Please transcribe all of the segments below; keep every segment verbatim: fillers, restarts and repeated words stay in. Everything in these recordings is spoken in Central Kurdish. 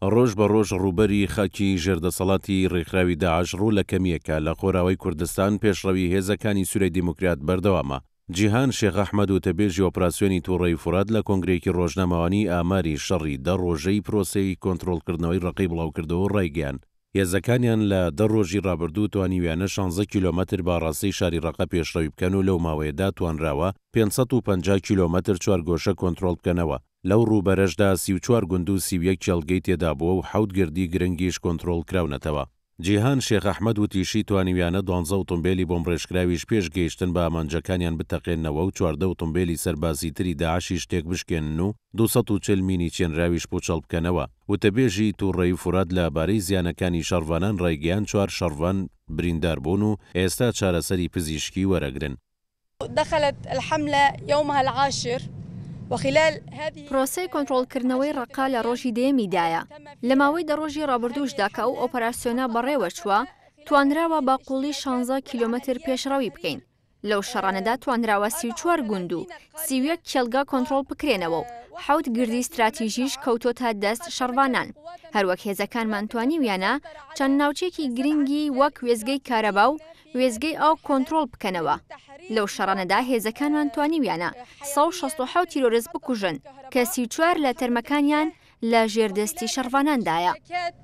ڕۆژ بە ڕۆژ ڕووبەری خاکی ژێردەسەڵاتی ڕێکخراوی داعش ڕوو لە کەمیەکە لە خۆراوەی کوردستان پێشڕەوی هێزەکانی سوورەی دیموکرات بەردەوامە. جیهان شێخ ئەحمەد وتەبێژی ئۆپراسیۆنی تووڕەی فورات لە کۆنگرێکی ڕۆژنامەوانی ئاماری شەڕی دە ڕۆژەی پرۆسەی کۆنتڕۆڵکردنەوەی ڕقەی بڵاوکردەوە ڕایگەیاند. هێزەکانیان لە دە ڕۆژی ڕابردوو توانیویانە شانزە کیلۆمەتر باڕاستی شاری ڕقە پێشڕەوی بکەن و لەو ماوەیەدا توانراوە پێنج سەد و پەنجا کیلۆمەتر چوارگۆشە کۆنتڕۆڵ بکەنەوە. لەو ڕووبەرەشدا سی و چوار گوند و سی و یەک چێڵگەی تێدا بووە و حەوت گردی گرنگیش کۆنتڕۆڵ کراونەتەوە. جیهان شێخ ئەحمەد وتیشی توانیویانە دوانزە ئۆتۆمبیلی بۆم ڕێژکراویش پێش گەیشتن بە ئامانجەکانیان بتەقێنەوە و چواردە ئۆتۆمبیلی سەربازی تری داعشی شتێک بشکێنن و دووسەد و چل مینی چێنراویش پوچەڵ بکەنەوە. وتەبێژی تووڕەی فورات لەبارەی زیانەکانی شەڕڤانان ڕایگەیاند چوار شەڕڤان بریندار بوون و ئێستا چارەسەری پزیشکی وەرەگرن. دخلت الحملة يومها العاشر وخلال هذه پرۆسەی کۆنتڕۆڵکردنەوەی ڕقا لە ڕۆژی دێمیدایە. لە ماوەی دە ڕۆژی ڕابردووشدا کە ئەو ئۆپەراسیۆنە بەڕێوە چووە توانراوە بە قوڵی شانزە کیلۆمەتر پێشڕەوی بکەین. لەو شەڕانەدا توانراوە سی و چوار گوند و سی و یەک کێڵگا کۆنتڕۆڵ بکرێنەوە و حەوت گردی استراتیژیش کەوتۆتە دەست شەڕڤانان. هەروەک هێزەکانمان توانیویانە چەند ناوچێکی گرنگی وەک وێزگەی کارەبا و وێزگەی ئاو کۆنتڕۆڵ بکەنەوە. لەو شەڕانەدا هێزەکانمان توانیویانە سەد و شەست و حەوت تیرۆریست بکوژن کە سی و چوار لە تەرمەکانیان لە ژێردەستی شەڕڤاناندایە.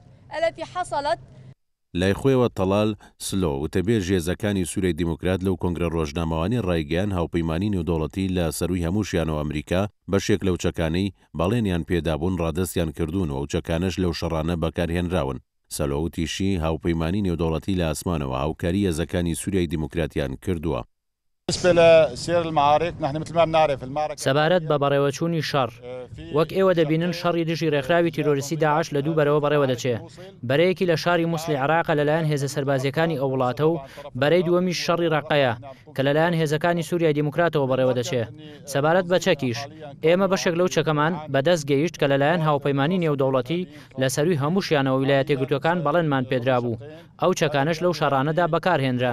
لای خۆیەوە تەڵال سلۆ وتەبێژ هێزەکانی سوورەی دیموکرات لەو کۆنگرە ڕۆژنامەوانی ڕایگەیان هاوپەیمانی نێودەوڵەتی لە سەرووی هەمووشیانەوە ئەمریکا بەشێک لەو چەکانەی بەڵێنیان پێدابوون ڕادەستیان کردوون و ئەو چەکانش لەو شەڕانە بەکارهێنراون. سەلۆوتیشی هاوپەیمانی نێودەوڵەتی لە ئاسمانەوە هاوکاری هێزەکانی سوورەی دیموکراتیان کردووە. سەبارەت بە بەڕێوەچوونی شەڕ وەک ئێوە دەبینن شەڕی دژی ڕێکخراوی تیرۆریستی داعش لە دوو بەرەوە بەڕێوە دەچێ. بەرەیەکی لە شاری مووسڵی عێراق لەلایەن هێزە سەربازیەکانی ئەو وڵاتە و بەرەی دووەمی شەڕی ڕقەیە کە لەلایەن هێزەکانی سووریای دیموکراتەوە بەڕێوە دەچێ. سەبارەت بە چەکیش ئێمە بەشێک لەو چەکەمان بەدەست گەیشت کە لەلایەن هاوپەیمانی نێودەوڵەتی لە سەرووی هەمووشیانەوە ویلایەتە یەکگرتووەکان بەڵێنمان پێدرا بوو. ئەو چەکانش لەو شەڕانەدا بەکارهێنران.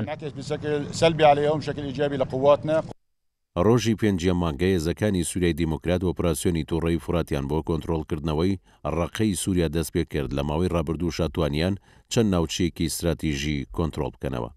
ڕۆژی پێنجەم مانگای هێزەکانی سوورەی دیموکرات ئۆپراسیۆنی تووڕەی فوراتیان بۆ کۆنتڕۆڵکردنەوەی ڕقەی سووریا دەست پێ کرد. لە ماوەی ڕابردوو شاتوانیان چەند ناوچەیەکی استراتیژی کۆنتڕۆڵ بکەنەوە.